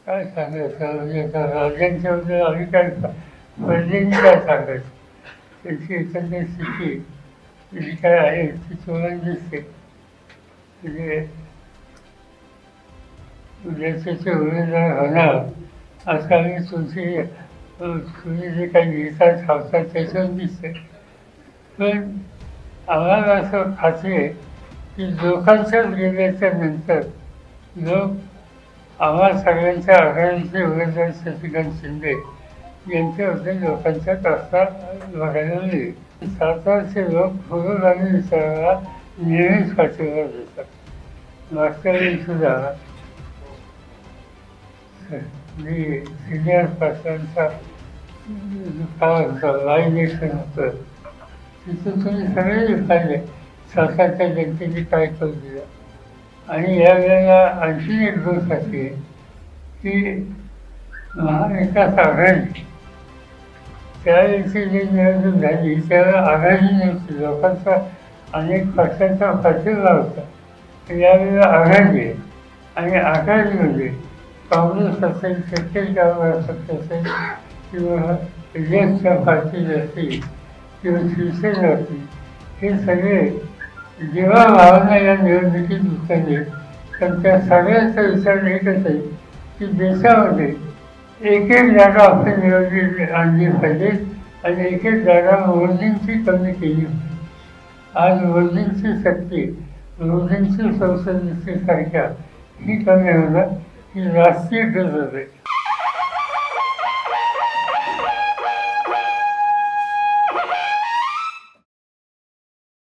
काय सांगायचं म्हणजे आता राजांच्याबद्दल आम्ही काय प्रजेने काय सांगायचं. त्यांची एकंदर स्थिती जी काय आहे ती तुम्हाला दिसते. म्हणजे उद्याचे उमेदवार होणार असं आम्ही तुम्ही जे काही लिहितात सांगतात त्याच्यावर दिसते. पण आम्हाला असं खात्री आहे की लोकांच्याच गेल्याच्या नंतर लोक आम्हा सगळ्यांच्या आघाडीचे उमेदवार शशिकांत शिंदे यांच्याबद्दल लोकांच्या रस्ता बघायला मिळेल. सातारचे लोक पुढे आणि विचाराला नेहमीच पाठिंबा देतात. मागच्या वेळी सुद्धा मी सिनियर पाटलांचा काय होतं लाईव्ह इलेक्शन होतं तिथं तुम्ही सगळे पाहिले सातारच्या जनतेने काय करू दिलं. आणि यावेळेला आणखी एक गोष्ट अशी आहे की महाविकास आघाडी त्यावेळेची जी निवडणूक झाली त्यावेळेला आघाडी नव्हती. लोकांचा अनेक पक्षांचा पाठिंबा होता. यावेळेला आघाडी आहे आणि आघाडीमध्ये काँग्रेस असेल, छत्तीसगड पक्ष असेल किंवा जनता पार्टी असतील किंवा शिवसेना असतील, हे सगळे जेव्हा भावना या निवडणुकीत उतरले तर त्या सगळ्यांचा विचार एकच आहे की देशामध्ये एक एक जागा आपण निवडली आणली पाहिजे आणि एक एक जागा मोदींची कमी केली पाहिजे. आज मोदींची शक्ती, मोदींची संसदेची संख्या ही कमी होणं ही राष्ट्रीय गरज आहे.